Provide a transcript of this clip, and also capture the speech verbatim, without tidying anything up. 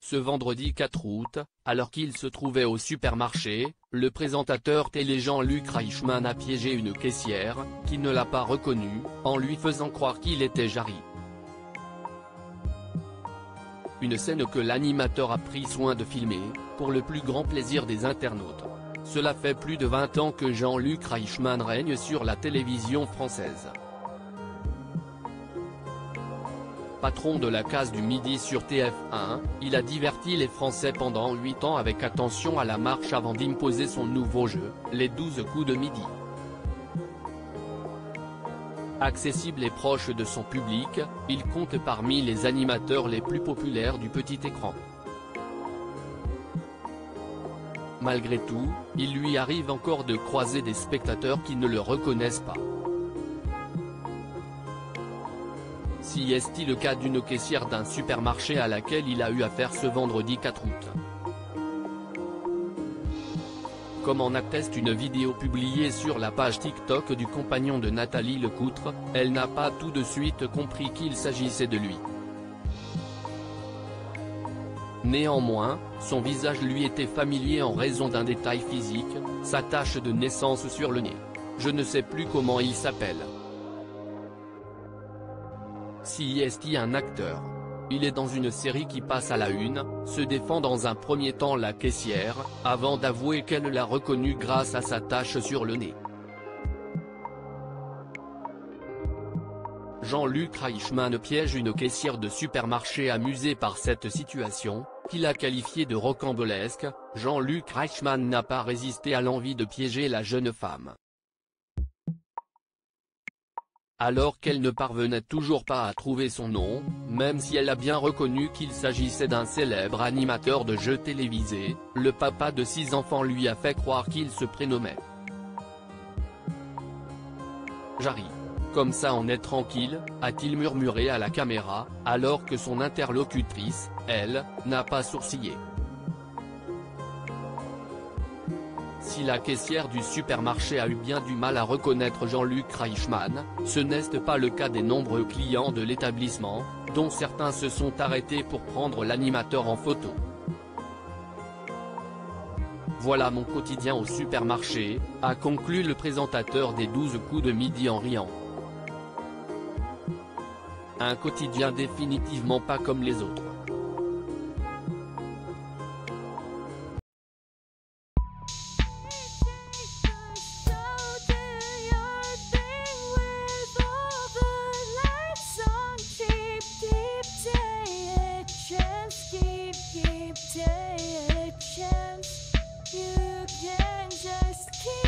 Ce vendredi quatre août, alors qu'il se trouvait au supermarché, le présentateur télé Jean-Luc Reichmann a piégé une caissière, qui ne l'a pas reconnu, en lui faisant croire qu'il était Jarry. Une scène que l'animateur a pris soin de filmer, pour le plus grand plaisir des internautes. Cela fait plus de vingt ans que Jean-Luc Reichmann règne sur la télévision française. Patron de la case du midi sur T F un, il a diverti les Français pendant huit ans avec attention à la marche avant d'imposer son nouveau jeu, les douze coups de midi. Accessible et proche de son public, il compte parmi les animateurs les plus populaires du petit écran. Malgré tout, il lui arrive encore de croiser des spectateurs qui ne le reconnaissent pas. Si est-il le cas d'une caissière d'un supermarché à laquelle il a eu affaire ce vendredi quatre août. Comme en atteste une vidéo publiée sur la page TikTok du compagnon de Nathalie Lecoutre, elle n'a pas tout de suite compris qu'il s'agissait de lui. Néanmoins, son visage lui était familier en raison d'un détail physique, sa tache de naissance sur le nez. Je ne sais plus comment il s'appelle. Si est un acteur. Il est dans une série qui passe à la une, se défend dans un premier temps la caissière, avant d'avouer qu'elle l'a reconnu grâce à sa tache sur le nez. Jean-Luc Reichmann piège une caissière de supermarché amusée par cette situation, qu'il a qualifiée de rocambolesque. Jean-Luc Reichmann n'a pas résisté à l'envie de piéger la jeune femme. Alors qu'elle ne parvenait toujours pas à trouver son nom, même si elle a bien reconnu qu'il s'agissait d'un célèbre animateur de jeux télévisés, le papa de six enfants lui a fait croire qu'il se prénommait Jarry. Comme ça on est tranquille, a-t-il murmuré à la caméra, alors que son interlocutrice, elle, n'a pas sourcillé. Si la caissière du supermarché a eu bien du mal à reconnaître Jean-Luc Reichmann, ce n'est pas le cas des nombreux clients de l'établissement, dont certains se sont arrêtés pour prendre l'animateur en photo. Voilà mon quotidien au supermarché, a conclu le présentateur des douze coups de midi en riant. Un quotidien définitivement pas comme les autres. Keep, keep, take a chance. You can just keep